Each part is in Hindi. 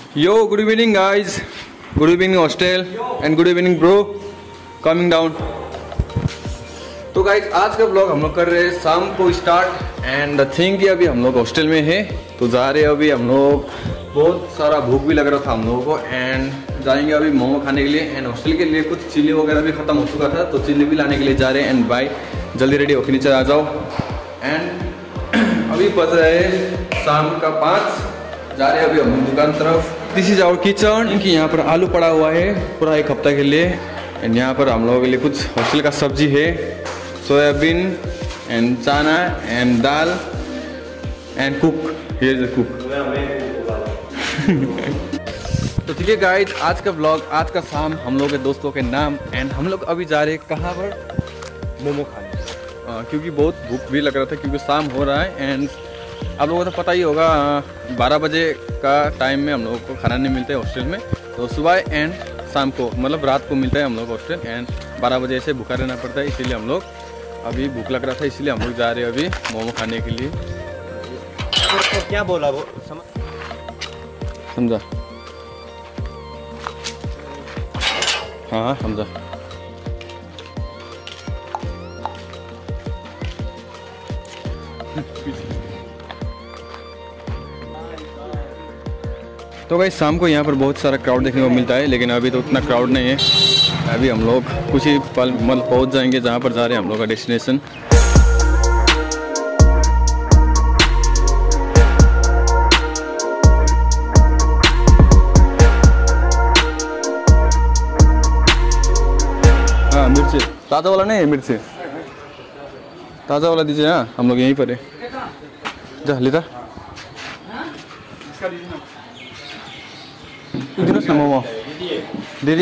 Yo, good evening guys. Good evening hostel and good evening bro. Coming down. तो गाइज आज का ब्लॉग हम लोग कर रहे हैं शाम को स्टार्ट एंड द थिंग कि अभी हम लोग हॉस्टल में है तो जा रहे हैं अभी हम लोग। बहुत सारा भूख भी लग रहा था हम लोगों को एंड जाएंगे अभी मोमो खाने के लिए एंड हॉस्टल के लिए कुछ चिल्ली वगैरह भी ख़त्म हो चुका था तो चिल्ली भी लाने के लिए जा रहे हैं। एंड भाई जल्दी रेडी होकर नीचे आ जाओ। एंड अभी बज रहे हैं शाम का 5। जा रहे हैं अभी हम दुकान तरफ। दिस इज आवर किचन कि यहाँ पर आलू पड़ा हुआ है पूरा एक हफ्ता के लिए एंड यहाँ पर हम लोगों के लिए कुछ हॉस्टल का सब्जी है, सोयाबीन एंड चना एंड दाल and cook. Here is the cook. तो ठीक है गाइज आज का ब्लॉग आज का शाम हम लोग के दोस्तों के नाम एंड हम लोग अभी जा रहे हैं कहाँ पर, मोमो खाने। क्योंकि बहुत भूख भी लग रहा था क्योंकि शाम हो रहा है एंड आप लोगों को तो पता ही होगा 12 बजे का टाइम में हम लोगों को खाना नहीं मिलता है हॉस्टल में। तो सुबह एंड शाम को मतलब रात को मिलता है हम लोग हॉस्टल एंड 12 बजे से भूखा रहना पड़ता है। इसीलिए हम लोग अभी भूख लग रहा था इसलिए हम लोग जा रहे हैं अभी मोमो खाने के लिए। तो क्या बोला वो समझा? हाँ समझा। तो भाई शाम को यहाँ पर बहुत सारा क्राउड देखने को मिलता है लेकिन अभी तो उतना क्राउड नहीं है। अभी हम लोग कुछ ही पल मतलब पहुँच जाएंगे जहाँ पर जा रहे हैं हम लोग का डेस्टिनेशन। हाँ मिर्ची ताज़ा वाला नहीं है, मिर्ची ताज़ा वाला दीजिए। हाँ हम लोग यहीं पर है। जा लेता दिनुहोस् न मोमो दिदी।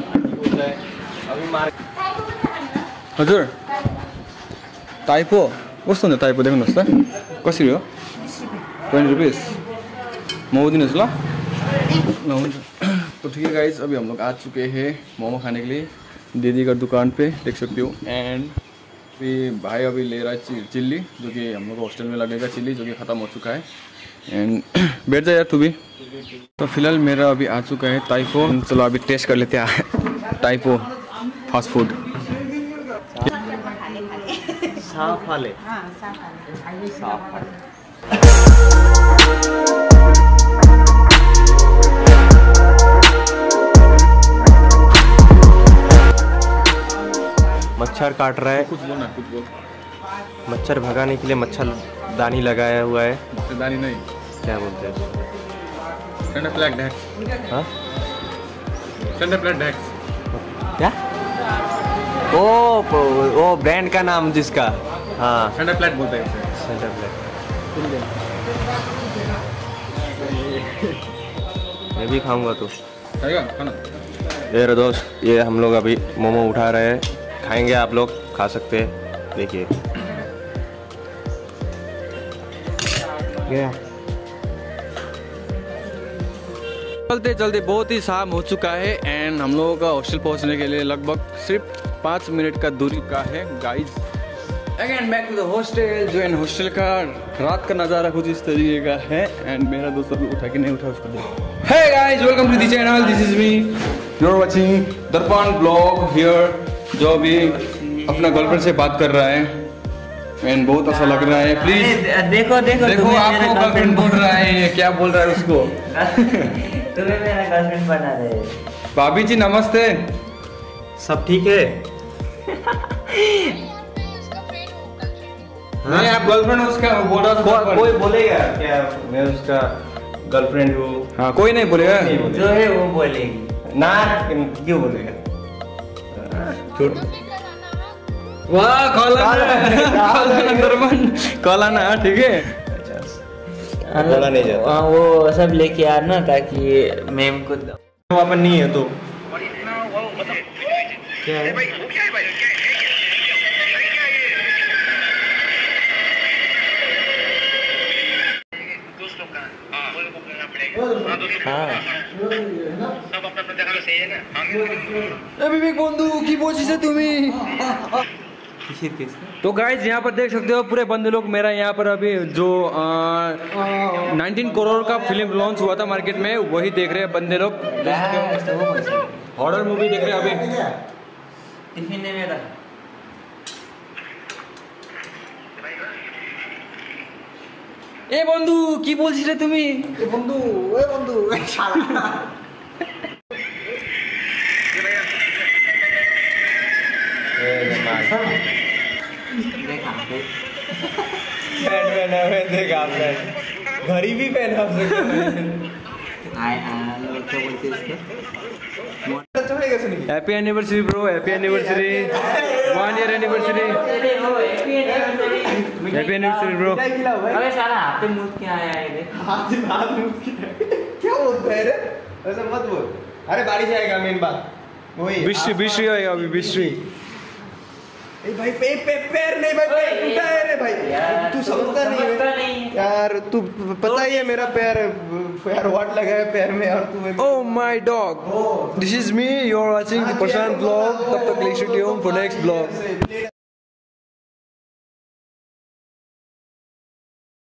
हजुर टाइपो कस्तो हुन्छ टाइपो देख्नुहोस् त कसरी हो? 20 रुपीस। मोमो दिनुहोस् ल। हुन्छ। तो ठीक है गाइस अभी हम लोग आ चुके हैं मोमो खाने के लिए दीदी का दुकान पे देख सकते हो। एंड भाई अभी ले रहा है चिल्ली जो कि हम लोग हॉस्टल में लगेगा चिल्ली जो कि ख़त्म हो चुका है। एंड बैठ जाए यार तू भी। तो फिलहाल मेरा अभी आ चुका है टाइपो। चलो अभी टेस्ट कर लेते हैं टाइपो फास्ट फूड। साफ वाले मच्छर काट रहा है। कुछ बोल ना कुछ बोल। मच्छर भगाने के लिए मच्छरदानी लगाया हुआ है। मच्छरदानी नहीं क्या बोलते हैं? सेंटर फ्लैग डैक्स। हाँ सेंटर फ्लैग डैक्स क्या? ओ ब्रांड का नाम जिसका। हाँ सेंटर फ्लैग बोलते हैं उसे। Centre flag. मैं भी खाऊंगा तो खाएगा खाना। ये दोस्त ये हम लोग अभी मोमो उठा रहे हैं, खाएंगे आप लोग खा सकते हैं। देखिए चलते चलते बहुत ही शाम हो चुका है एंड हम लोगों का हॉस्टल पहुंचने के लिए लगभग सिर्फ 5 मिनट का दूरी का है guys. Again back to the hostel जो एंड हॉस्टल का रात का नज़ारा कुछ इस तरीके का है एंड मेरा दोस्त अभी उठा कि नहीं उठा उसको देखो। Hey guys welcome to the channel, this is me, you are watching Darpan blog here. जो अभी अपना गर्लफ्रेंड से बात कर रहा है एंड बहुत अच्छा लग रहा है। प्लीज देखो देखो देखो आपको गर्लफ्रेंड बोल रहा है, क्या बोल रहा है उसको? तुम्हें मेरा गर्लफ्रेंड बना रहे। भाभी जी नमस्ते। सब ठीक है? नहीं आप गर्लफ्रेंड उसका बोल रहा था। कोई बोलेगा क्या मैं उसका गर्लफ्रेंड हूँ? हाँ कोई नहीं बोलेगा। जो है वो बोलेगी ना क्यों बोलेगा? छोड़ वाह कला ना ठीक है। बोला नहीं जाता। हाँ वो सब लेके आना ताकि मैम को वहाँ नहीं है तो क्या है? हाँ বিবেক বন্ধু কি বলছিস তুমি? तो गाइज यहाँ पर देख सकते हो पूरे बंदे लोग मेरा यहाँ पर अभी जो 19 करोड़ का फिल्म लॉन्च हुआ था मार्केट में वही देख रहे हैं बंदे लोग। हॉरर मूवी देख रहे हैं अभी। टिफिन है मेरा। এ বন্ধু কি বলছিস রে তুমি? এ বন্ধু এই শালা देखा देख आपने घड़ी भी पहना क्या बोलते हैं इसको? Happy anniversary bro, happy anniversary, 1 year anniversary, अरे वो happy anniversary. Happy anniversary bro. अबे साला हाथ पे मुंह क्या आया है देख। क्या बोलता है रे? ऐसा मत बोल। अरे बारिश आएगा मेन बात वही। बिश्री होएगा अभी बिश्री। ए भाई पैर नहीं भाई, पैर टूटा है रे भाई। तू समझता नहीं है यार, तू पता ही है मेरा पैर वाट लगा है पैर में और तू Oh my dog, this is me, you are watching the Prashant vlog. तब तक stay tuned for next vlog.